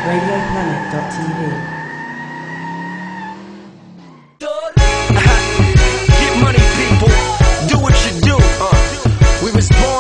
RadioPlanet.tv. Get money, people. Do what you do. We was born